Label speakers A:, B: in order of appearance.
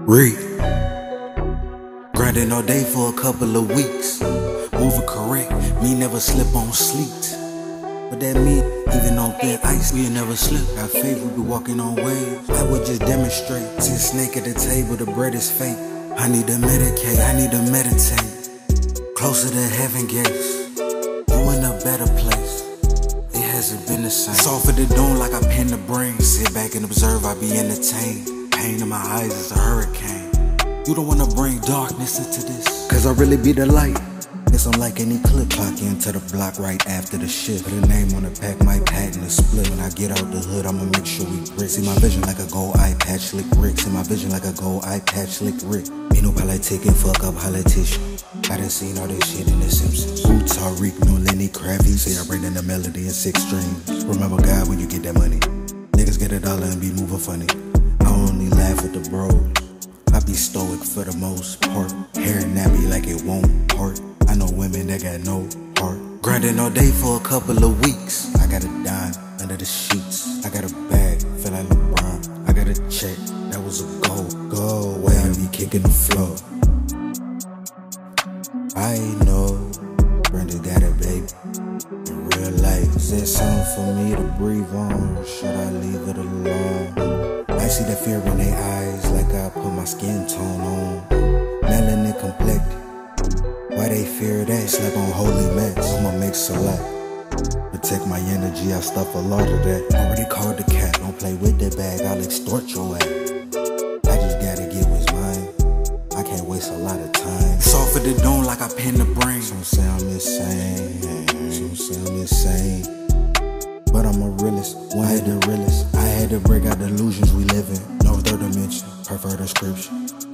A: Read. Grinding all day for a couple of weeks. Moving correct, me never slip on sleet. What that mean? Even on thin ice, we never slip. Got faith, we be walking on waves. I would just demonstrate. See a snake at the table, the bread is fake. I need to medicate, I need to meditate. Closer to heaven gates. You in a better place. It hasn't been the same. It's off of the dome like I pin the brain. Sit back and observe, I be entertained. Pain in my eyes is a hurricane. You don't wanna bring darkness into this, cause I really be the light. Guess I'm like any clip. Clock into the block right after the shift. Put a name on the pack, my patent is split. When I get out the hood, I'ma make sure we grit. See my vision like a gold eye patch, lick Rick. See my vision like a gold eye patch, lick Rick. Ain't no politicking, fuck up politician. I done seen all this shit in The Simpsons. KingTariq, no Lenny Kravitz. Say I bring in the melody in 6 strings. Remember God when you get that money. Niggas get $1 and be moving funny. I only laugh at the bros. I be stoic for the most part. Hair nappy like it won't part. I know women that got no heart. Grinding all day for a couple of weeks. I got a dime under the sheets. I got a bag, feel like LeBron. I got a check, that was a goal. Where I be kicking the floor. I know Brenda got it, baby. In real life, is there something for me to breathe on? Or should I leave it alone? I see the fear in their eyes, like I put my skin tone on. Melanin complected. Why they fear that? Slap on holy mats, I'ma make select. Protect my energy, I stuff a lot of that. Already called the cat, don't play with that bag, I'll extort your ass. I just gotta get what's mine, I can't waste a lot of time. It's off of the dome like I pin the brain. Some say I'm insane, but I'm a realist, one had the realest. I had to break out the illusions we live in. No third dimension, prefer description.